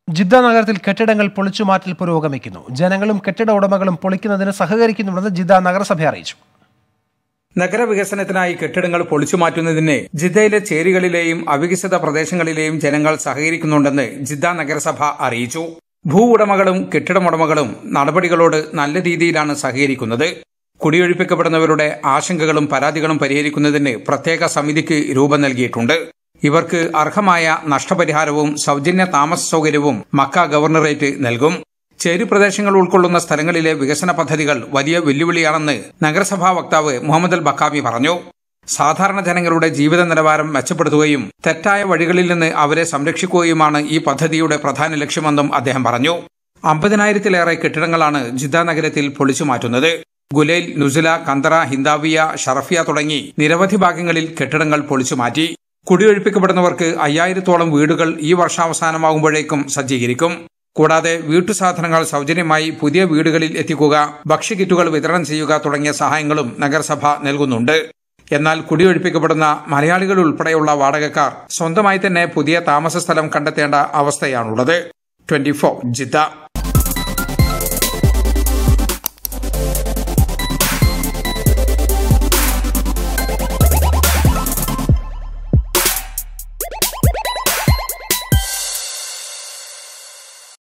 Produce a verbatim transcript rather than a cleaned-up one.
Jeddah നഗരത്തിൽ കെട്ടിടങ്ങൾ പൊളിച്ചുമാറ്റൽ പുരോഗമിക്കുന്നു. ജനങ്ങളും കെട്ടിട ഉടമകളും പൊളിക്കുന്നതിന് സഹകരിക്കുന്നുണ്ടെന്ന് ജിദ്ദ നഗരസഭ അറിയിച്ചു. നഗരവികസനത്തിനായി കെട്ടിടങ്ങൾ പൊളിച്ചുമാറ്റുന്നതിന് ജിദ്ദയിലെ ചേരികളിലെയും അവികസിത പ്രദേശങ്ങളിലെയും ജനങ്ങൾ സഹകരിക്കുന്നുണ്ടെന്ന് ജിദ്ദ നഗരസഭ അറിയിച്ചു. ഭൂ ഉടമകളും കെട്ടിടമുടമകളും നടപടികളോട് നല്ല രീതിയിലാണ് സഹകരിക്കുന്നത്. കുടിയൊഴിപ്പിക്കപ്പെടുന്നവരുടെ ആശങ്കകളും പരാതികളും പരിഹരിക്കുന്നതിന് പ്രത്യേക സമിതിക്ക് രൂപം നൽകിയിട്ടുണ്ട്. ഇവർക്ക് അർഹമായ നഷ്ടപരിഹാരവും സൗജന്യ താമസ സൗകര്യവും മക്ക ഗവർണറേറ്റ് നൽകും. ചേരിപ്രദേശങ്ങൾ ഉൾക്കൊള്ളുന്ന സ്ഥലങ്ങളിലെ വികസന പദ്ധതികൾ വലിയ വെല്ലുവിളിയാണെന്ന് നഗരസഭാ വക്താവ് മുഹമ്മദ് അൽ ബക്കാമി പറഞ്ഞു. സാധാരണ ജനങ്ങളുടെ ജീവിത നിലവാരം മെച്ചപ്പെടുത്തുകയും തെറ്റായ വഴികളിൽ നിന്ന് അവരെ സംരക്ഷിക്കുകയുമാണ് ഈ പദ്ധതിയുടെ പ്രധാന ലക്ഷ്യമെന്നും അദ്ദേഹം പറഞ്ഞു. അമ്പതിനായിരത്തിലേറെ കെട്ടിടങ്ങളാണ് ജിദ്ദ നഗരത്തിൽ പൊളിച്ചു മാറ്റുന്നത്. Ghulail, Nuzla, Kandara, Hindawiya, Sharafiya തുടങ്ങി നിരവധി ഭാഗങ്ങളിൽ കെട്ടിടങ്ങൾ പൊളിച്ചു മാറ്റി. കുടിയൊഴിപ്പിക്കപ്പെടുന്നവർക്ക് അയ്യായിരത്തോളം വീടുകൾ ഈ വർഷാവസാനമാകുമ്പോഴേക്കും സജ്ജീകരിക്കും. കൂടാതെ വീട്ടുസാധനങ്ങൾ സൗജന്യമായി പുതിയ വീടുകളിൽ എത്തിക്കുക, ഭക്ഷ്യക്കിറ്റുകൾ വിതരണം ചെയ്യുക തുടങ്ങിയ സഹായങ്ങളും നഗരസഭ നൽകുന്നുണ്ട്. എന്നാൽ കുടിയൊഴിപ്പിക്കപ്പെടുന്ന മലയാളികൾ ഉൾപ്പെടെയുള്ള വാടകക്കാർ സ്വന്തമായി തന്നെ പുതിയ താമസ സ്ഥലം കണ്ടെത്തേണ്ട അവസ്ഥയാണുള്ളത്. Twenty four Jeddah.